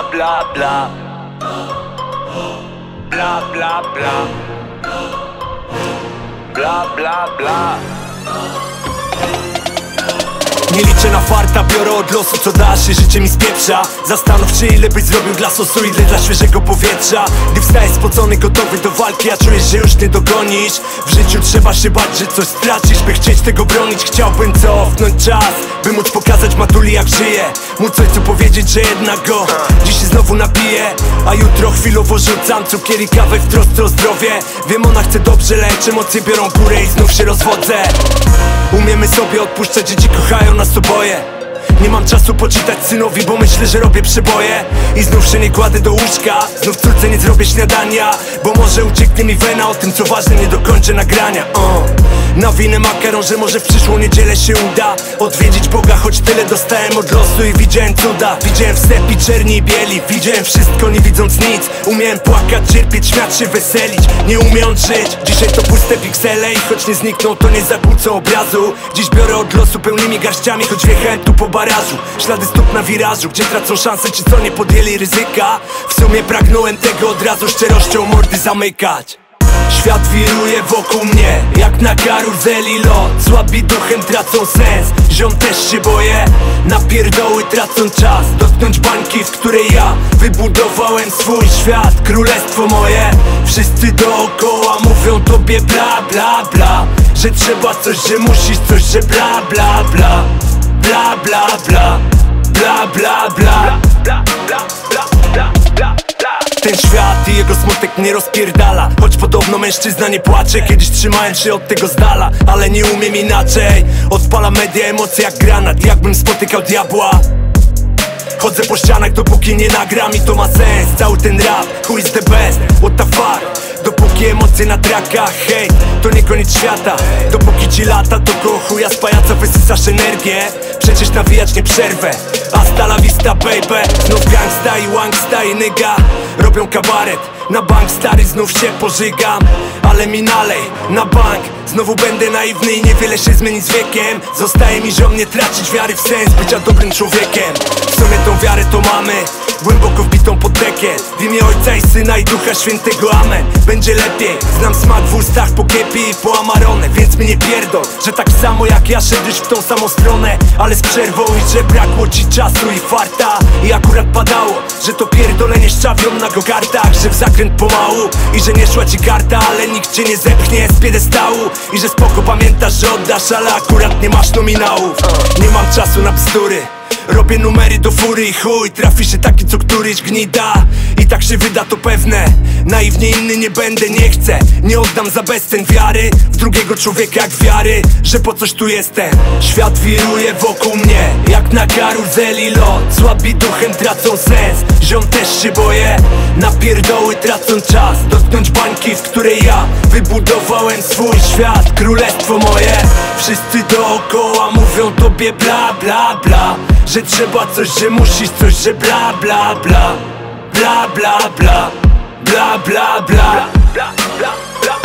bla bla. Bla bla bla. Bla bla bla. Nie liczę na farta, biorę od losu co da się, życie mi spieprza. Zastanów się ile byś zrobił dla sosu, ile dla świeżego powietrza. Gdy wstajesz spocony, gotowy do walki, a czujesz, że już nie dogonisz. W życiu trzeba się bać, że coś stracisz, by chcieć tego bronić. Chciałbym cofnąć czas, by móc pokazać matuli jak żyje. Móc ojcu powiedzieć, że jednak go dziś się znowu napiję, a jutro chwilowo rzucam cukier i kawę w trosce o zdrowie. Wiem, ona chce dobrze, lecz emocje biorą górę i znów się rozwodzę. Umiemy sobie odpuszczać, dzieci kochają nas oboje. Nie mam czasu poczytać synowi, bo myślę, że robię przeboje. I znów się nie kładę do łóżka, znów córce nie zrobię śniadania, bo może ucieknie mi wena, o tym co ważne nie dokończę nagrania. Nawinę makaron, że może w przyszłą niedzielę się uda odwiedzić Boga, choć tyle dostałem od losu i widziałem cuda. Widziałem wstępi czerni i bieli, widziałem wszystko nie widząc nic. Umiałem płakać, cierpieć, śmiać się, weselić, nie umiem żyć. Dzisiaj to puste piksele i choć nie znikną, to nie zakłócą obrazu. Dziś biorę od losu pełnymi garściami, choć wjechałem tu po barażu. Ślady stóp na wirażu, gdzie tracą szansę ci co nie podjęli ryzyka. W sumie pragnąłem tego od razu szczerością mordy zamykać. Świat wiruje wokół mnie, jak na karuzeli lot. Słabi duchem tracą sens, ziom też się boję. Na pierdoły tracą czas, dotknąć bańki, w której ja wybudowałem swój świat, królestwo moje. Wszyscy dookoła mówią tobie bla bla bla, że trzeba coś, że musisz coś, że bla bla bla. Bla bla bla, bla bla bla, bla bla bla, bla bla bla. Ten świat i jego smutek mnie rozpierdala, choć podobno mężczyzna nie płacze. Kiedyś trzymałem się od tego z dala, ale nie umiem inaczej. Odpalam media, emocje jak granat, jakbym spotykał diabła. Chodzę po ścianach, dopóki nie nagram i to ma sens. Cały ten rap, who is the best, what the fuck. Dopóki emocje na trakach, hej, to nie koniec świata. Dopóki ci lata, to koło chuja z pajaca wysysasz energię. Przecież nawijać nie przerwę, hasta la vista baby. Znów gangsta i wangsta i nigga robią kabaret. Na bank stary, znów się pożygam, ale mi nalej na bank. Znowu będę naiwny i niewiele się zmieni z wiekiem. Zostaje mi ziom nie tracić wiary w sens bycia dobrym człowiekiem. W sumie tą wiarę to mamy, głęboko wbitą pod dekiel. W imię Ojca i Syna i Ducha Świętego, amen. Będzie lepiej, znam smak w ustach po kepie i po amarone. Więc mi nie pierdol, że tak samo jak ja szedłeś w tą samą stronę, ale z przerwą i że brakło ci czasu i farta. I akurat padało, że to pierdolenie szczawią na gokartach, że w zakręt pomału i że nie szła ci karta, ale nikt cię nie zepchnie z piedestału. I że spoko pamiętasz, że oddasz, ale akurat nie masz nominałów. Nie mam czasu na bzdury, robię numery do fury i chuj, trafi się taki co któryś gnida. I tak się wyda to pewne, naiwnie inny nie będę, nie chcę. Nie oddam za bezcen wiary w drugiego człowieka jak wiary, że po coś tu jestem. Świat wiruje wokół mnie, jak na karuzeli lot. Słabi duchem tracą sens, ziom też się boję. Na pierdoły tracą czas, dotknąć bańki, w której ja wybudowałem swój świat, królestwo moje. Wszyscy dookoła mówią tobie bla bla bla, że trzeba coś, że musisz coś, że bla bla bla. Bla bla bla, bla bla bla, bla bla bla.